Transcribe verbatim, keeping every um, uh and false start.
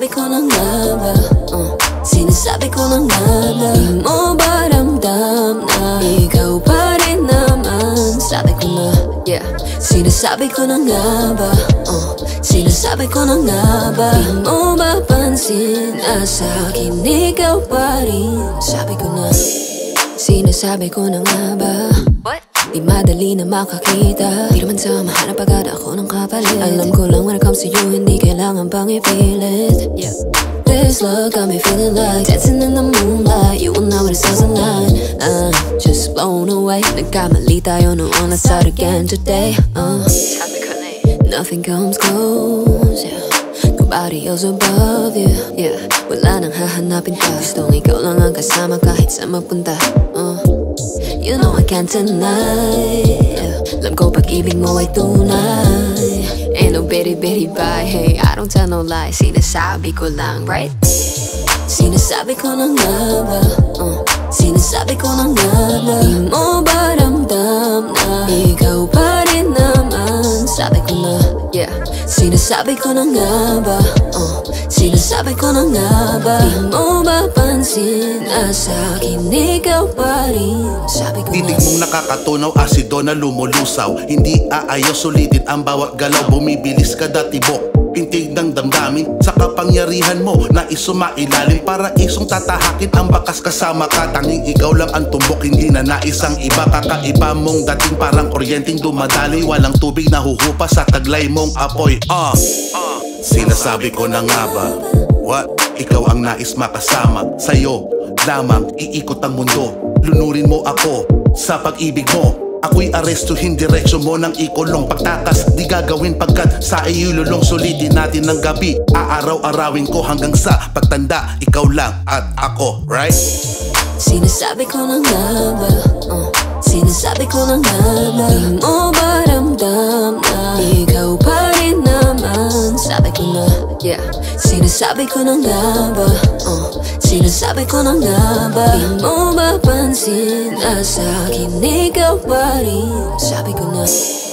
Sinasabi ko na nga ba, uh, sinasabi ko na nga ba, di mo ba ramdam na ikaw pa rin naman? Sabi ko na, yeah. Sinasabi ko na nga ba, uh, sinasabi ko na nga ba, di mo ba pansin na sa'kin ikaw pa rin? Sabi ko na, sinasabi ko na nga ba, what? Di madali na makakita, di naman sa mahanap agad ako ng kapalit. Alam ko lang when it comes to you, hindi kailangan pang i-feel it, yeah. This love got me feeling like dancing in the moonlight. You will know what it sounds like. uh, Just blown away. Nagkamali tayo noon, let's start again today. uh, Nothing comes close, yeah. Nobody else above you, yeah. Wala nang hahanapin pa, gustong ikaw lang ang kasama kahit sa mapunta. uh, You know I can't deny, yeah. Alam ko pag-ibig mo ay tunay. Ain't no bitty-bitty bye, hey, I don't tell no lies. Sinasabi ko lang, right? Sinasabi ko na nga ba, uh, sinasabi ko na nga ba, di mo ba ramdam na ikaw pa rin naman? Sabi ko na, yeah. Sinasabi ko na nga ba, uh, sinasabi ko na nga ba, di mo ba pansin na sa'kin ikaw pa rin? Sabi ko na, titig mong nakakatunaw, asido na lumulusaw. Hindi aayos, sulitin ang bawat galaw. Bumibilis ka datibok, pintig ng damdamin. Sa kapangyarihan mo, nais sumailalim. Para isong tatahakin ang bakas kasama ka. Tanging ikaw lang ang tumbok, hindi na nais ang iba. Kakaiba mong dating, parang kuryenteng dumadali. Walang tubig na huhupa sa taglay mong apoy. Ah, uh, sinasabi ko na nga ba, what? Ikaw ang nais makasama. Sa'yo lamang iikot ang mundo. Lunurin mo ako sa pag-ibig mo. Ako'y arestuhin, diretsyo mo ng ikulong. Pagtakas, di gagawin pagkat sa iyo lulong. Sulitin natin ng gabi, aaraw-arawin ko hanggang sa pagtanda. Ikaw lang at ako, right? sinasabi ko na nga ba, uh, sinasabi ko na nga ba, di mo ba ramdam na ikaw pa rin naman? Sabi ko na, yeah. Sinasabi ko na nga ba, uh, sinasabi ko na nga ba, di mo ba pansin na sa'kin ikaw pa rin? Sabi ko na.